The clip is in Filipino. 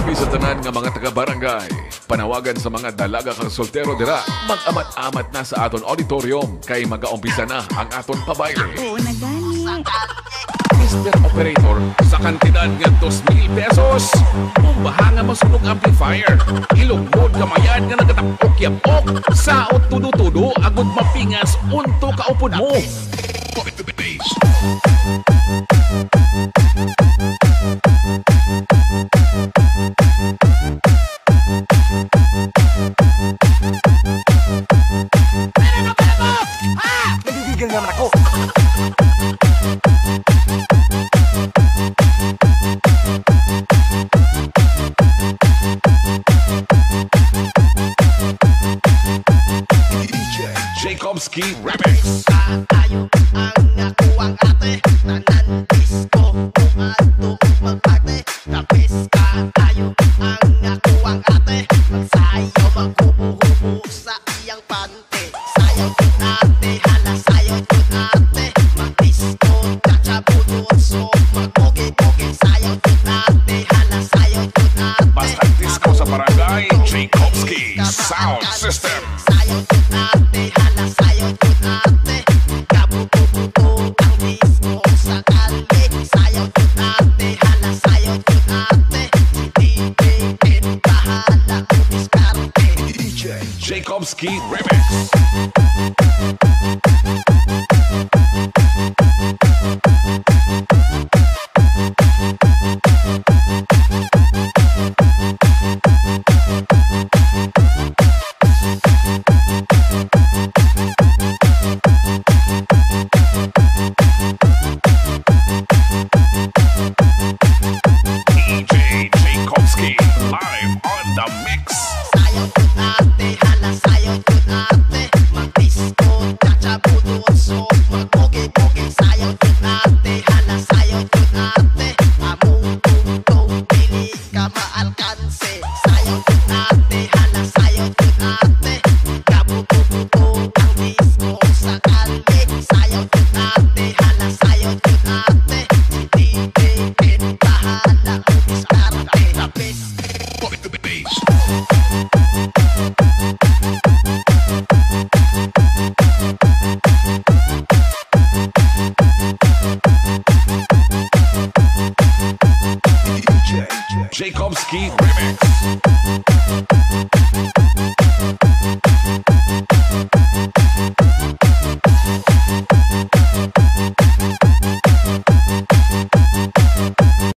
Labi sa tanan nga mga taga-barangay, panawagan sa mga dalaga kang soltero dira, mag-amat-amat na sa aton auditorium kay mag-aumpisa na ang aton pabayle. Oo na gani. Mr. Operator, sa kantidad nga 2,000 pesos, ubaha nga masunog amplifier, ilugmod kamayan nga nagatapok-yapok, saot tudo-tudo, agud mapingas, unto kaupod mo. Nagigigil naman ako. Jacobski Remix. Tayo ang nakuwang ate, tanan disco, umadto magparte. Kapis ka tayo ang nakuwang ate, magsayaw maghubo-hubo sa iyang pante. Sayaw yun ate, hala sayaw yun ate, mag-disco, tsatsa-budot, so mag-pogi-pogi. Sayaw yun ate, hala sayaw yun ate, Basta disco sa barangay, Jacobski Sound System. sayaw yun ate, hala sayaw yun ate, kabuto-buto ang disco sa kalye. Sayaw yun ate, hala sayaw yun ate, si DJ Ken bahala kung diskarte. Jacobski Remix. DJ Jacobski live on the mix. Sayaw yun ate, hala sayaw yun ate, mag-disco, tsatsa-budot, so mag-pogi-pogi. Sayaw yun ate, hala sayaw yun ate, among tungtong dili ka maalkanse. Sayaw yun ate, hala sayaw yun ate, kabuto-buto ang disco sa kalye. Sayaw yun ate, hala sayaw yun ate, si DJ Ken bahala kung diskarte. Tapis Jacobski